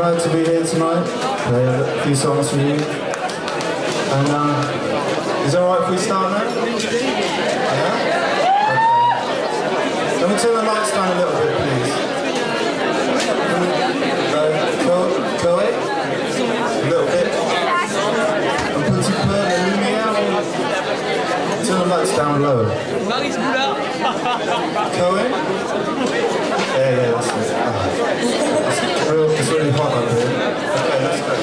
honoured to be here tonight, play a few songs for you. And is it alright if we start now? Yeah? Okay. Can we turn the lights down a little bit, please? Go it? A little bit. Un petit peu de lumière. Turn the lights down low. Going? Yeah, that's it. It's really hot up here. Okay, let's go.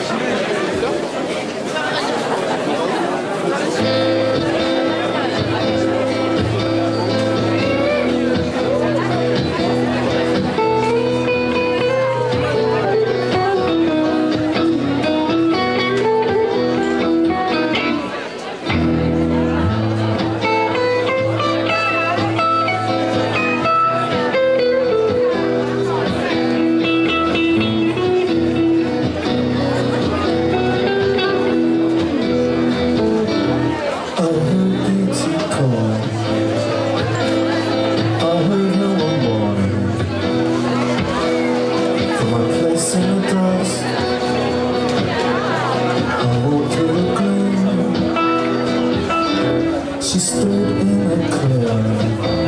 She stood in a clearing,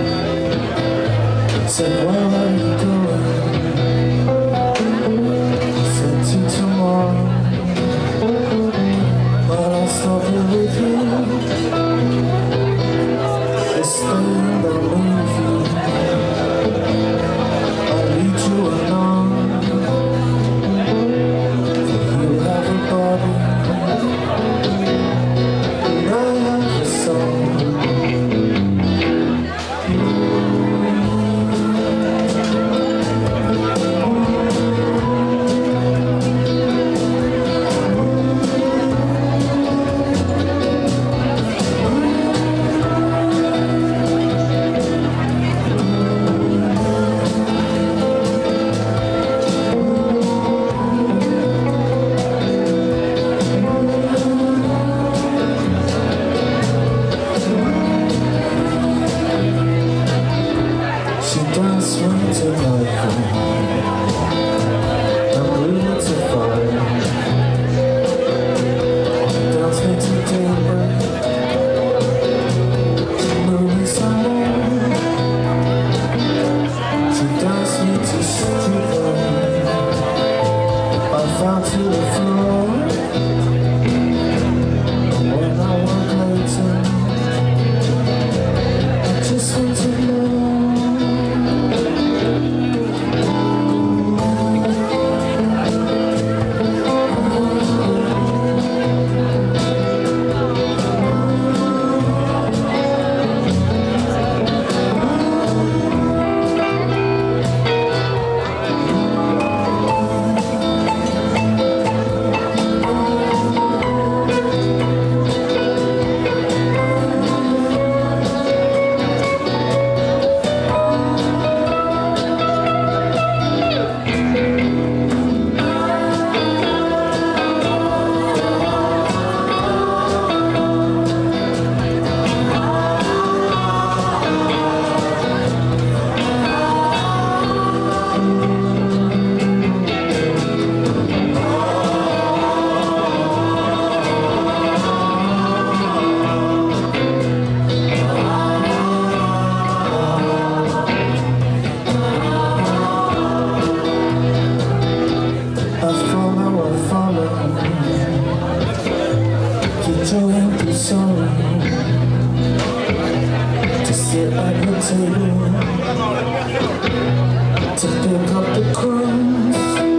said, where are you going? Said to tomorrow, but I'll stop here with you. This thing that'll move you, I'll lead you along. For you have a body, and I have a soul. She danced right to life, I'm ready to fire. Danced me to daybreak, moving some more. She danced me to stupor, I fell to the floor. And when I woke later, I just want to know. Sorry to sit at the table, to pick up the crumbs,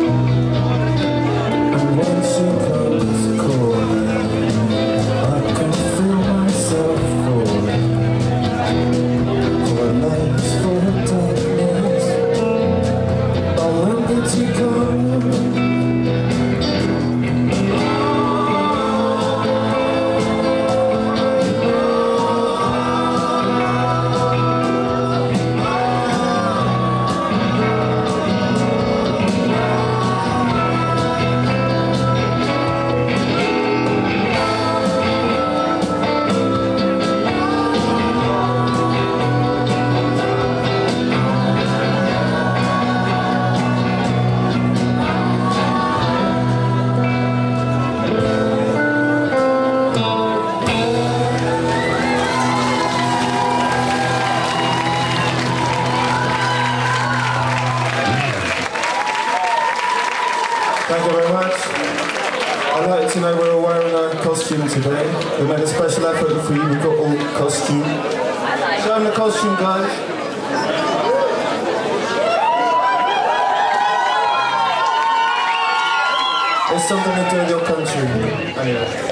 and when she comes calling, I can feel myself falling, for a light, for a darkness. Oh, when did she come? wearing our costume today. We made a special effort for you. We've got all costume. Show them the costume, guys. It's something to do with your country. Anyway.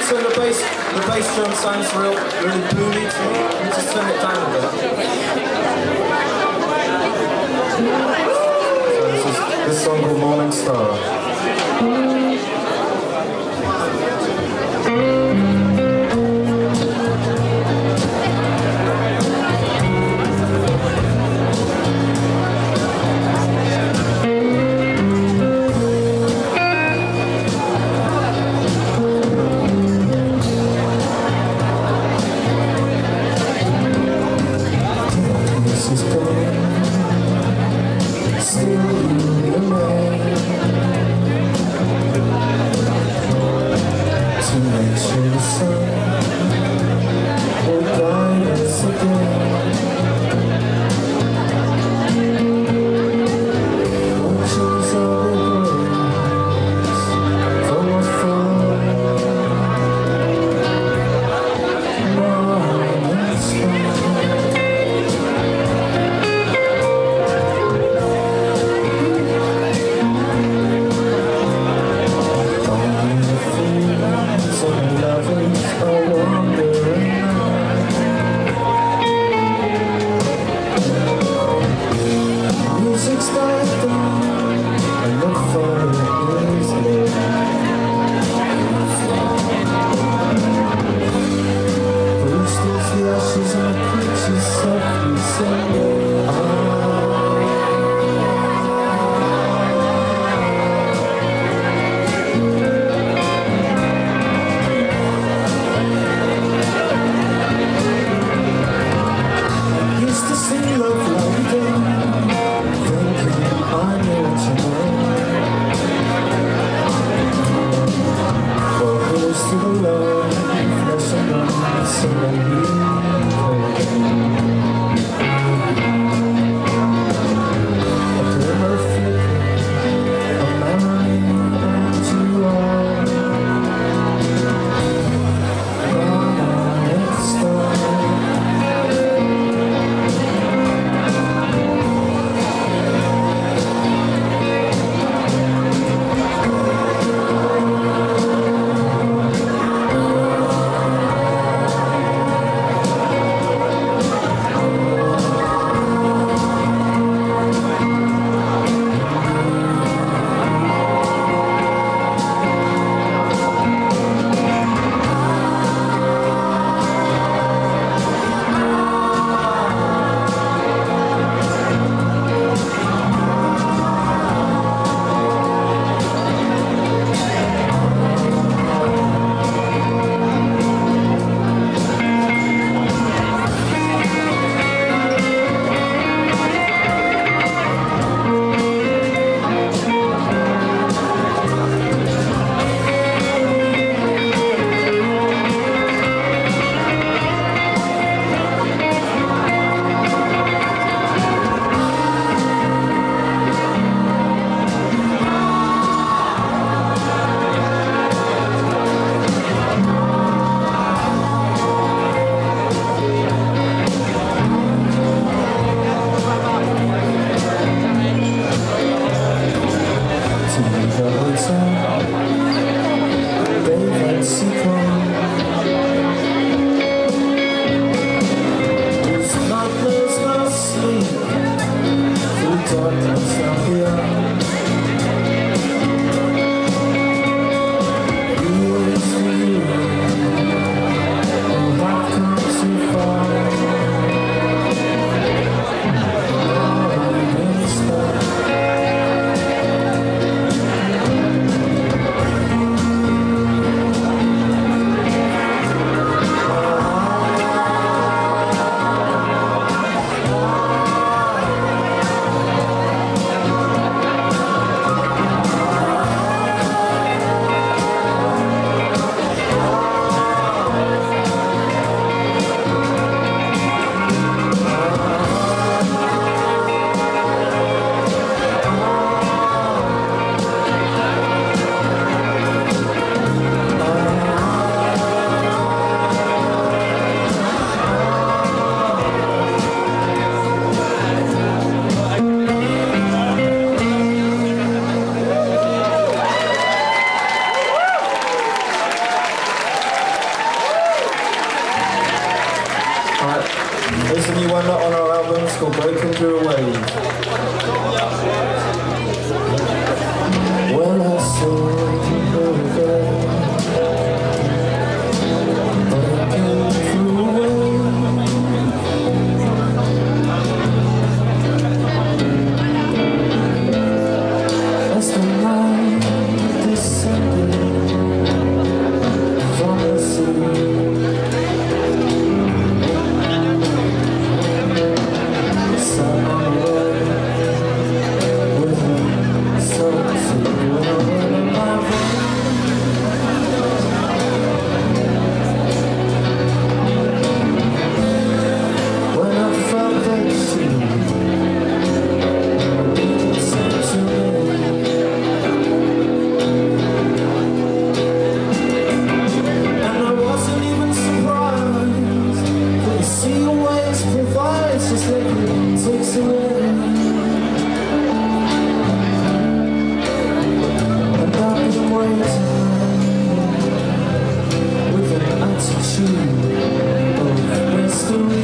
So the bass drum sounds really bluey to me. Let me just turn it down a bit. So this is this song called Morning Star. her away. Well, I saw her again, but I came through away. As the night descended from the sea, takes away, and I've been waiting with an attitude of mystery.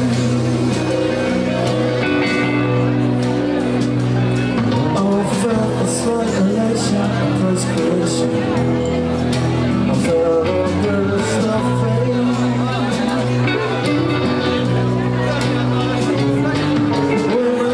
Oh, I felt a slight elation and perspiration. I felt a burst of faith when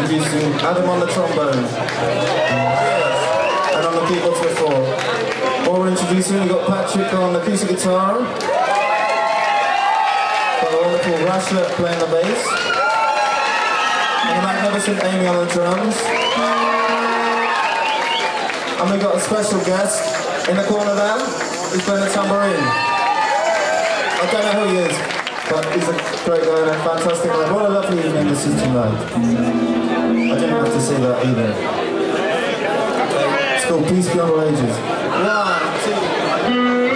introducing Adam on the trombone. And on the keyboards before. While we're introducing, we've got Patrick on the acoustic guitar. Got the wonderful Rashlet playing the bass. And the magnificent Amy on the drums. And we've got a special guest in the corner there, who's playing the tambourine. I don't know who he is, but he's a great guy and a fantastic man. What a lovely evening this is tonight. I didn't have to say that either. It's called Peace Beyond All Ages. 1, 2...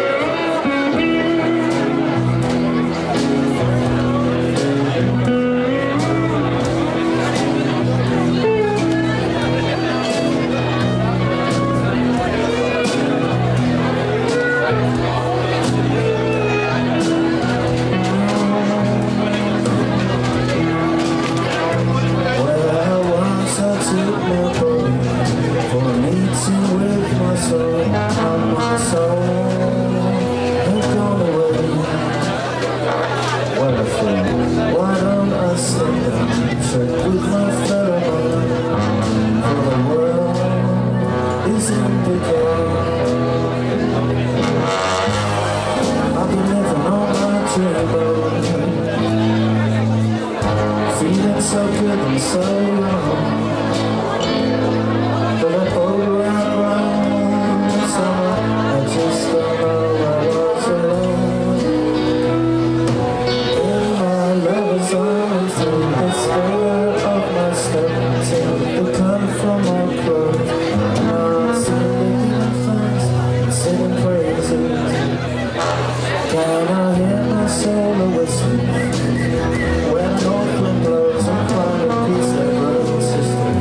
So good and so wrong, but I'm over and wrong. So I just don't know I was alone. In my lover's arms, through the square of my step, till the cut from my clothes. Now I'm singing thanks and singing praises. Can I hear my soul a whisper when north wind blows? Peace, my brothers and sisters.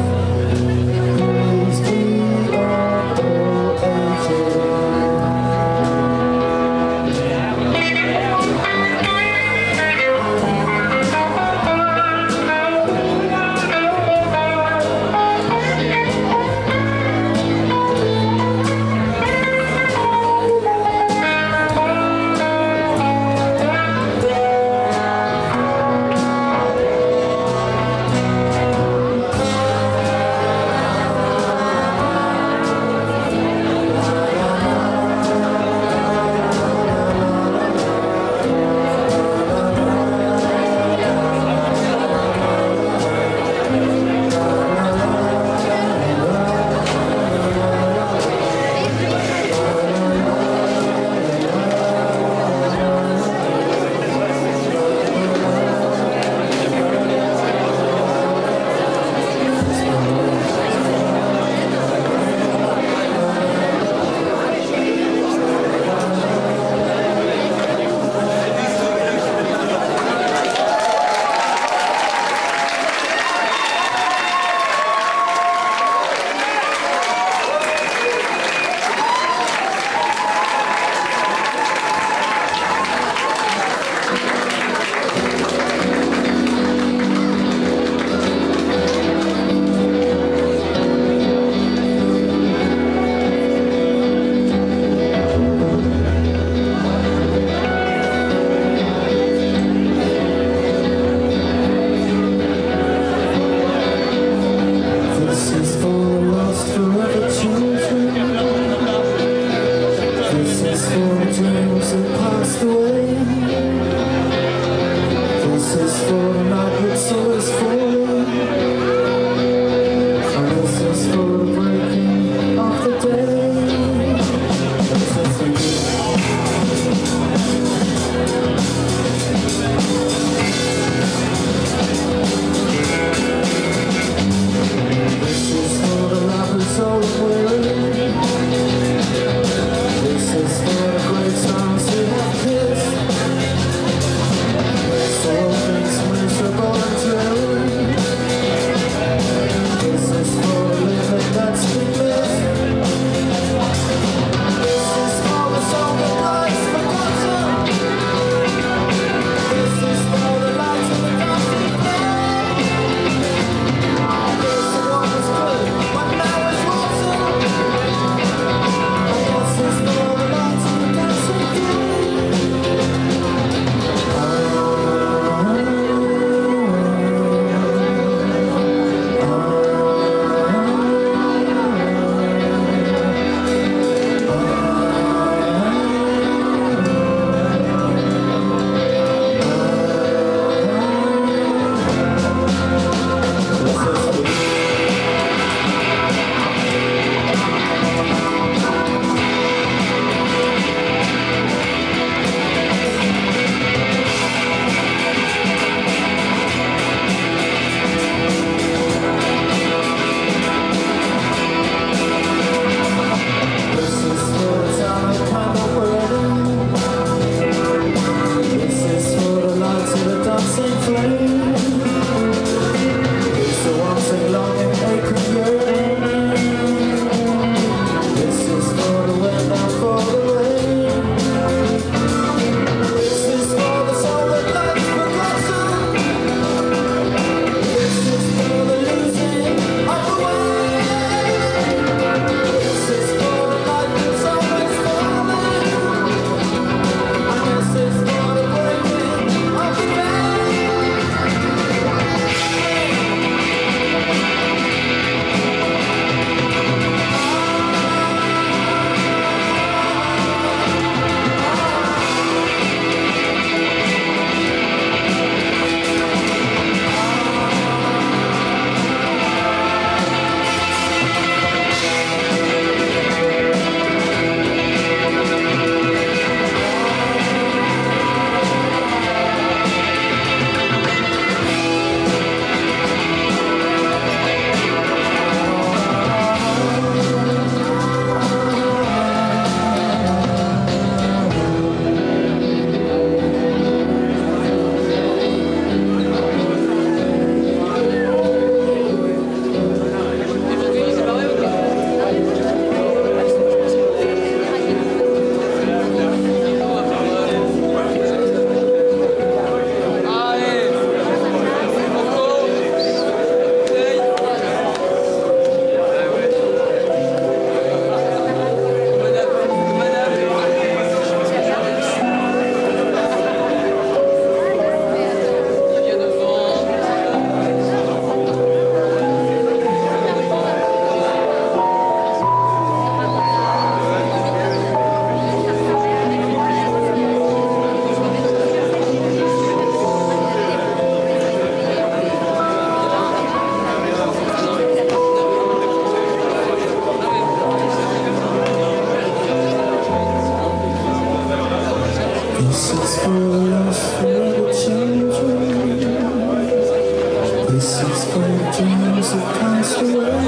This is for the dreams that passed away.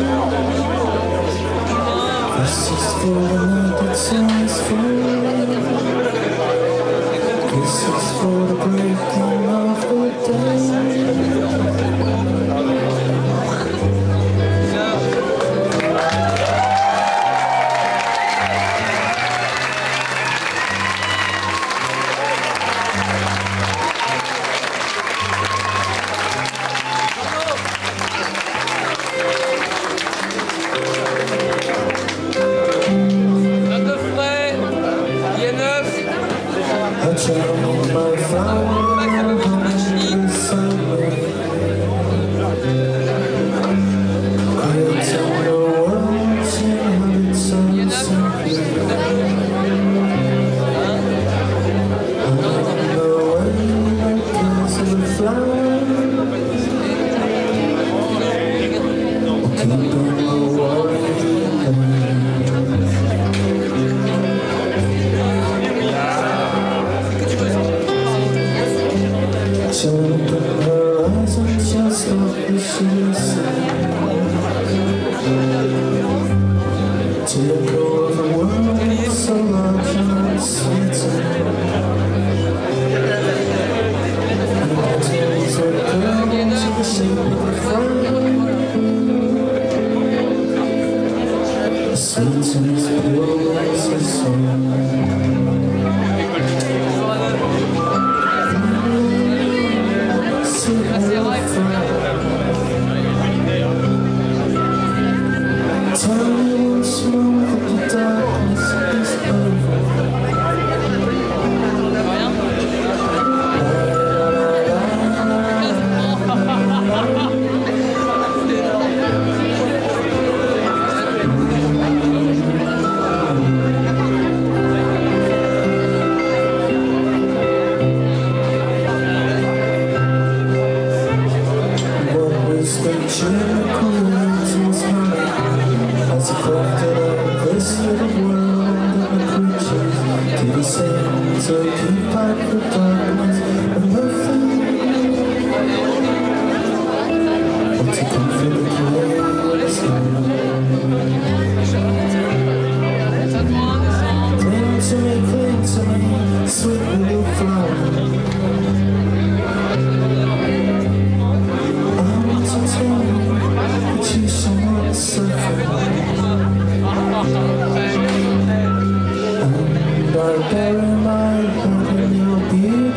This is for the night that's always full. This is for the breaking of the day. I traveled my flower in summer, creating the world's inhabitants simply. I'm the way that gives the flower, keeping the worry. Turn the horizon just like the seas. Take over the world so large and sweet. And petals are curled to the shape of a flower. The sweetness blows the soul. Tell me once more that the darkness is over. What was the genius as he crafted up this little world and the creatures to the same to keep out the darkness and nothing but to comfort the place. Cling to me, sweet little flower. I want to tell you that you shall not suffer. And I bury my heart in your beauty.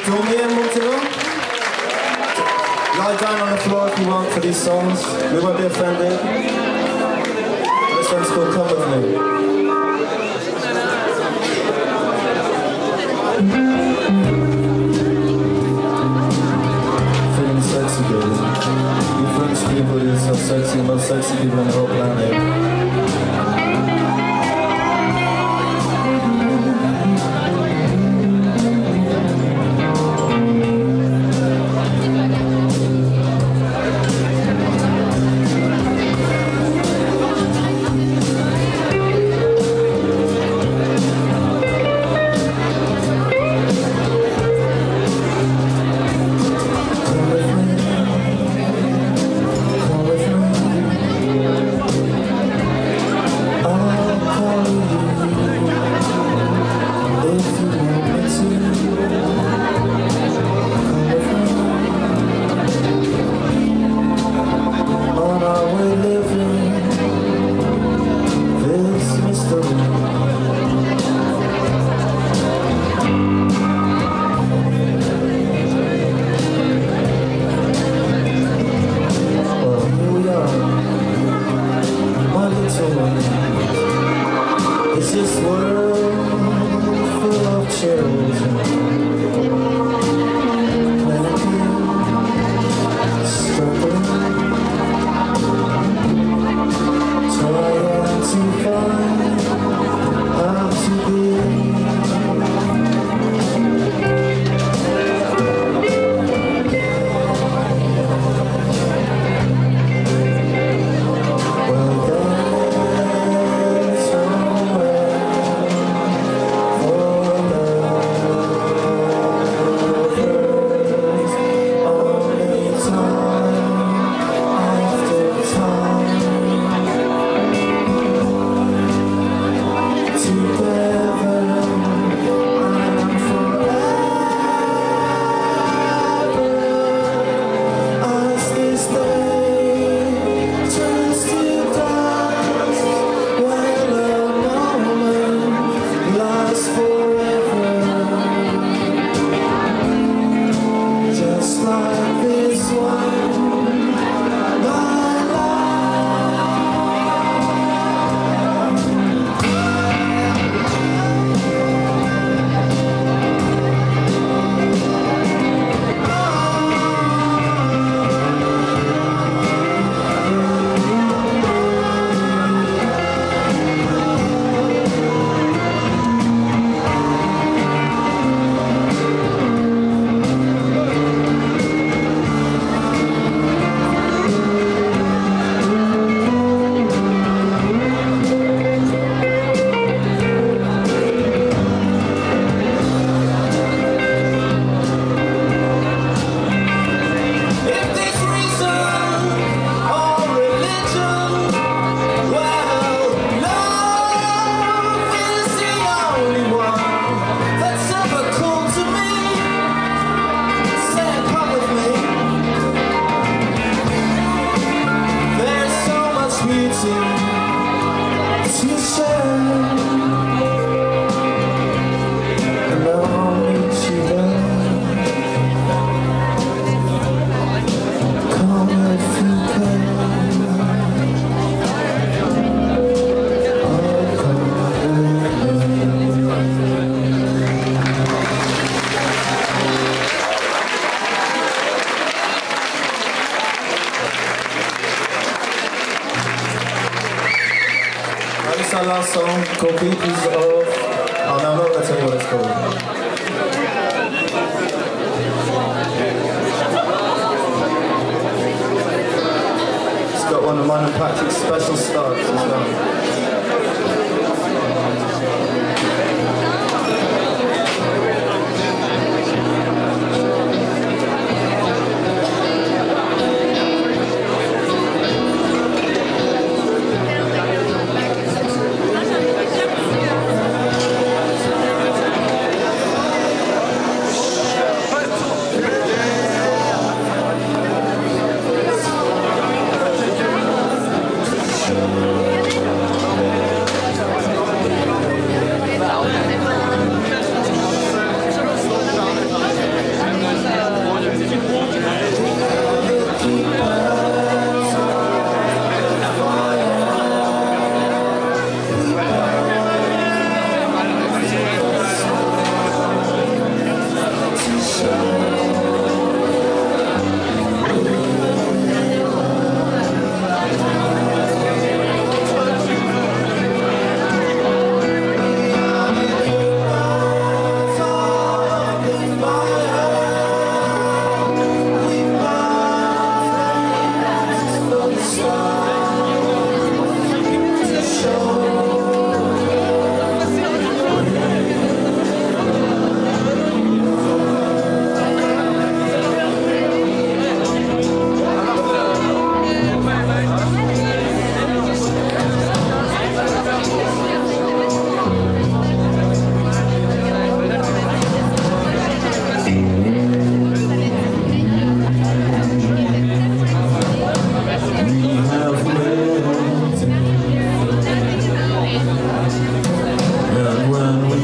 Fill me in, Montego. Lie down on the floor if you want for these songs. We won't be offended. This one's called Come With Me. Feeling sexy, baby. You French people, you're so sexy, most sexy people on the whole planet. It's this world full of children, plenty, struggling, trying to find how to be. This is our last song called Beatles of... Oh no, I'm not going to tell you what it's called. It's got one of mine and Patrick's special stars as well. And when we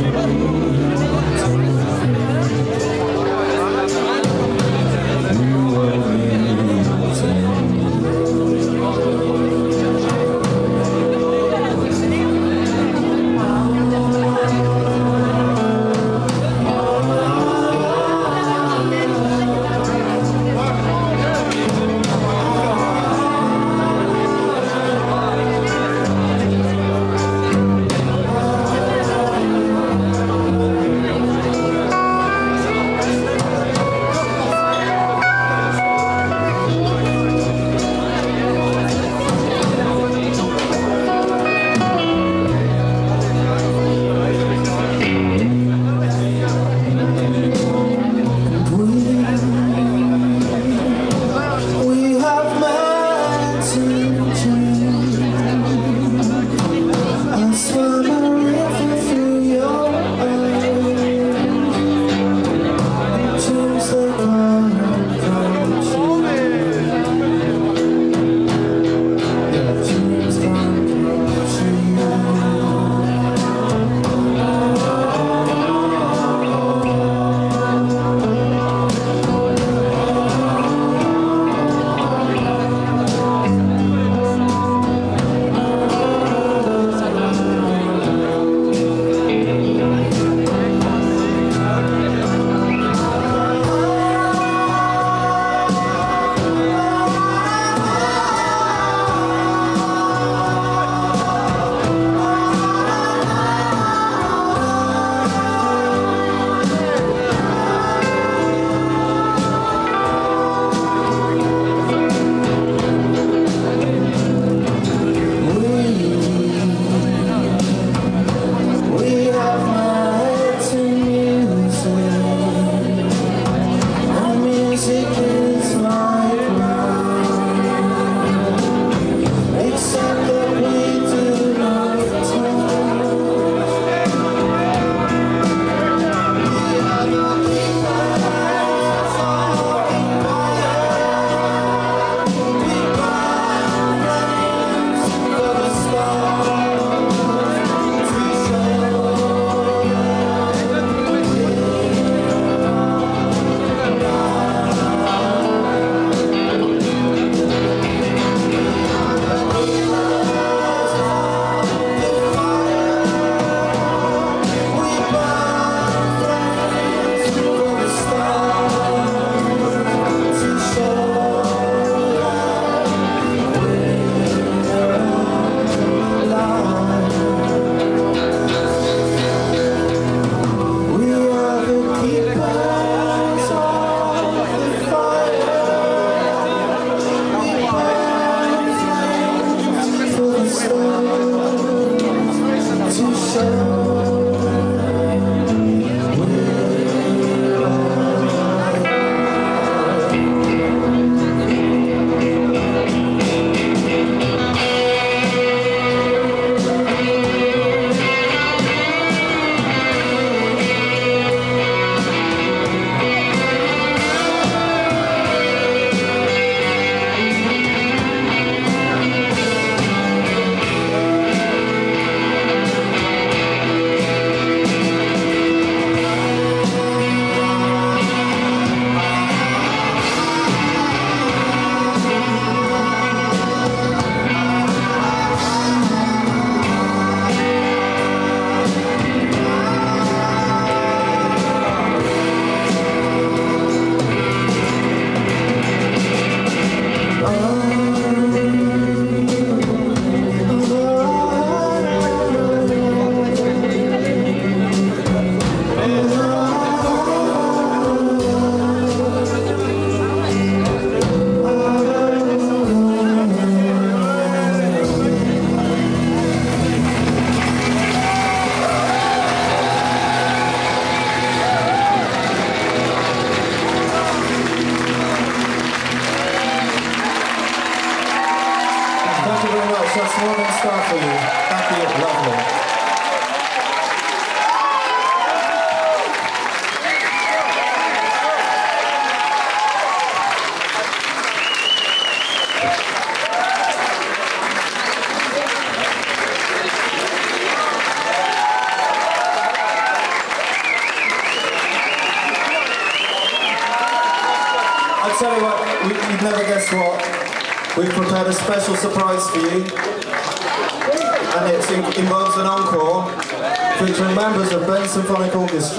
We've prepared a special surprise for you, and it involves an encore featuring members of Bent Symphonic Orchestra.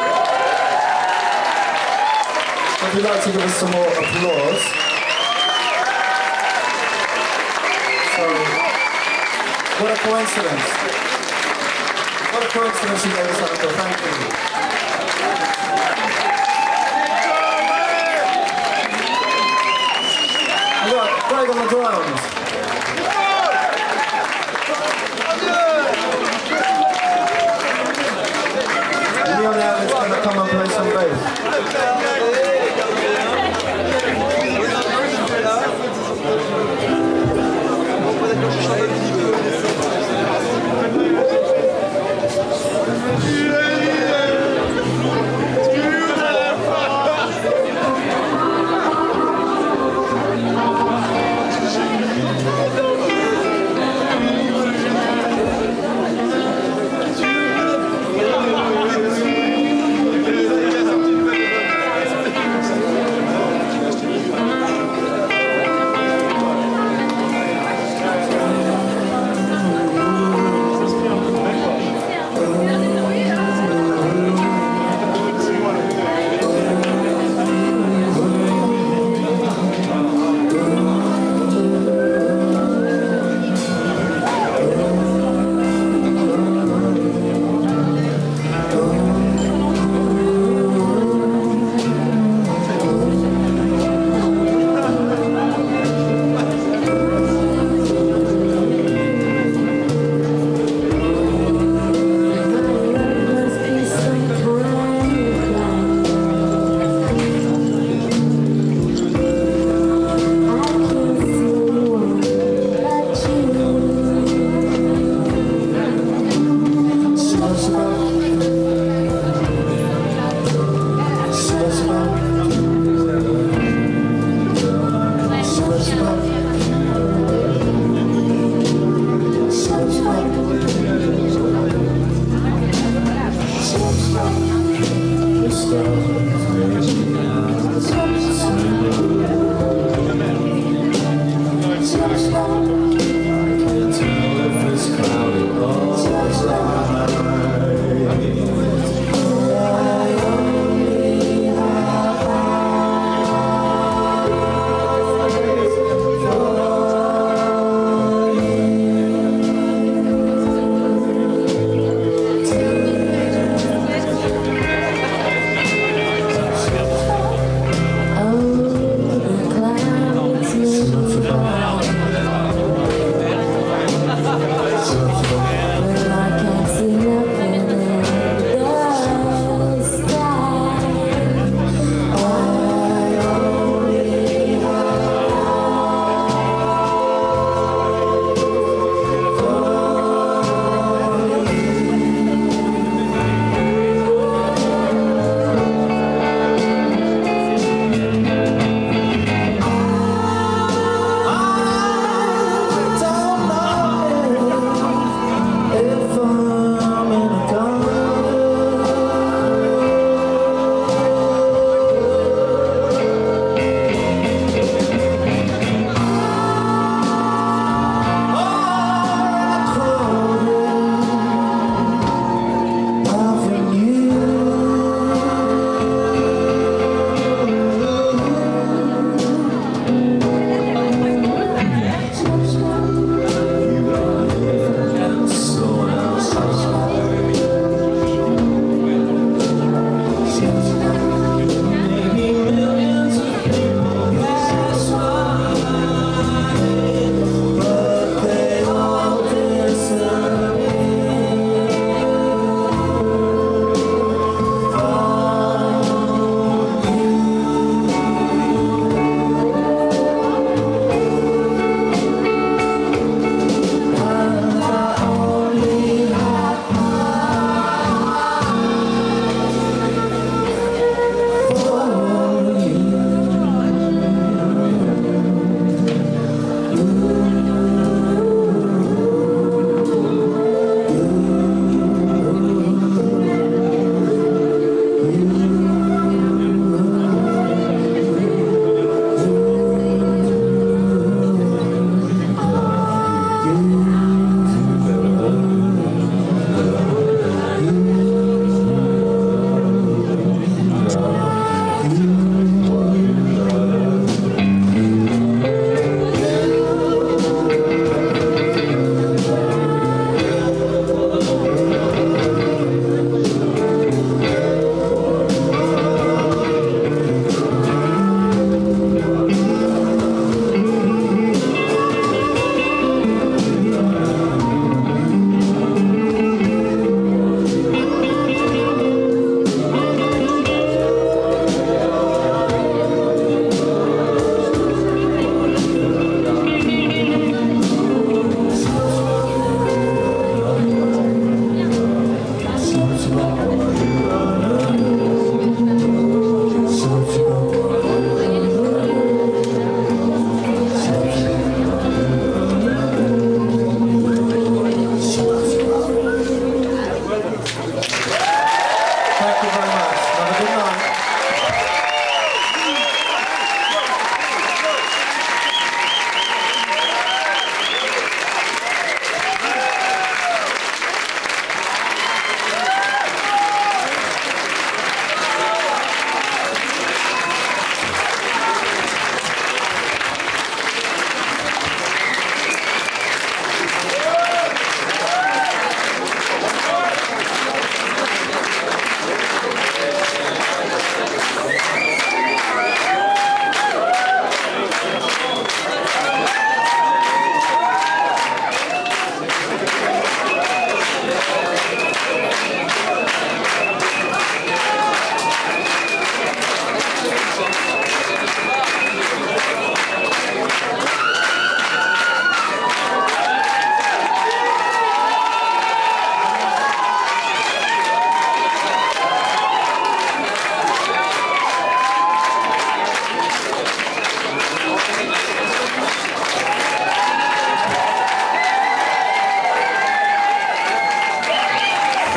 So if you'd like to give us some more applause. So, what a coincidence. What a coincidence you gave us that encore. Thank you. We've got Greg on the drums. Leon Allen's going to come and play some bass.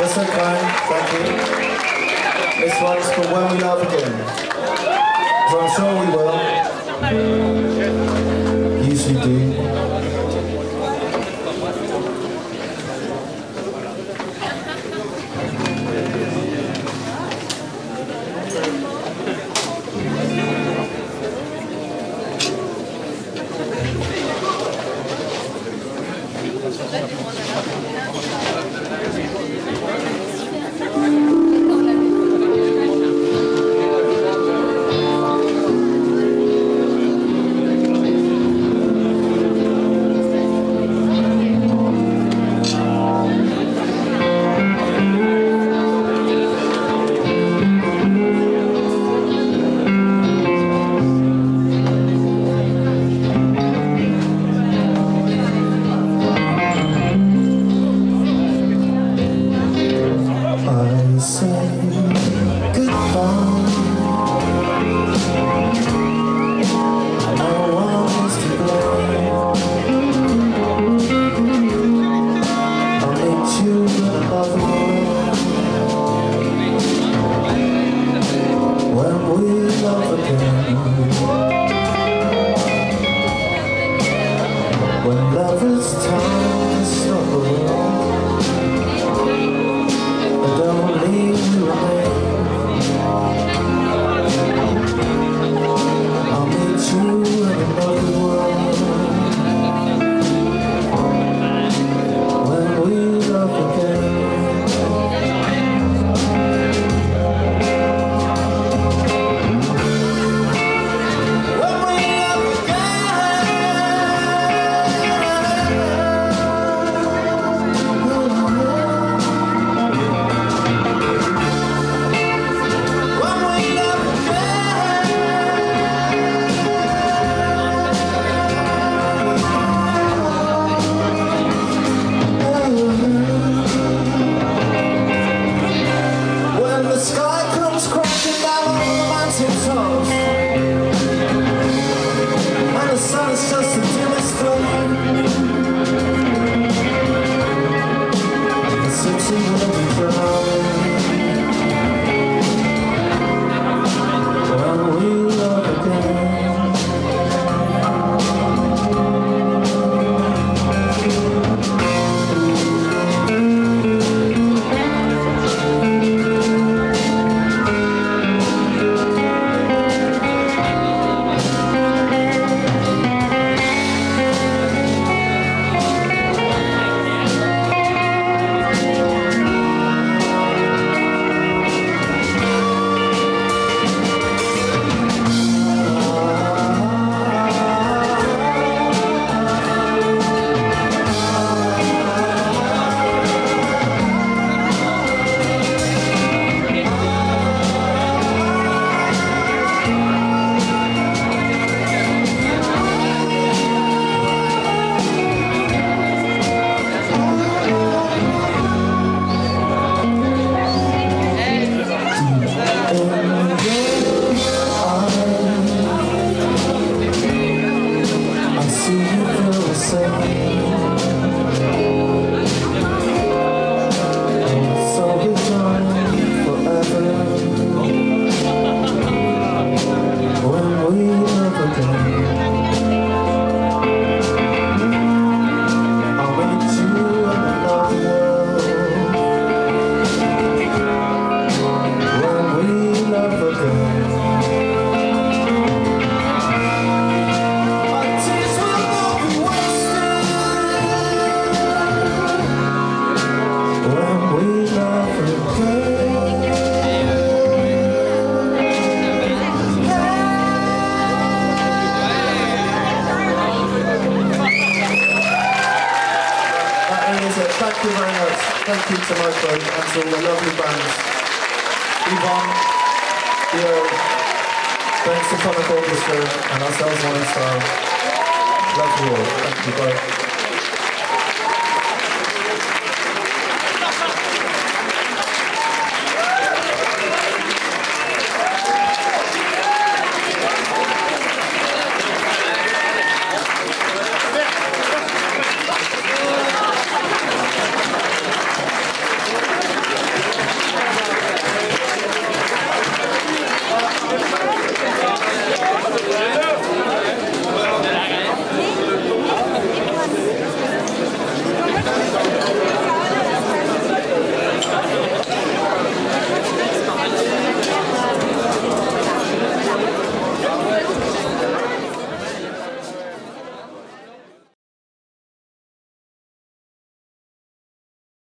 That's so kind, thank you. This one's for When We Love Again. So I'm sure we will. Usually do. When love is time to stop around, don't leave me alone. I'll meet you in another world when we love again. And the sun is just the dimmest flame. The city will be drowning when we love again. Thank you very much. Thank you to Moko and to all the lovely bands. Yvonne, Theo, Ben Symphonic Orchestra and ourselves, One Style. Love you all. Thank you both.